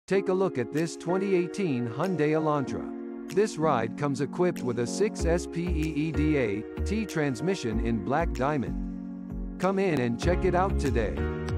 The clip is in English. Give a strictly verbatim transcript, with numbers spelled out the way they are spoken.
Take a look at this twenty eighteen Hyundai Elantra. This ride comes equipped with a six speed T transmission in black diamond. Come in and check it out today.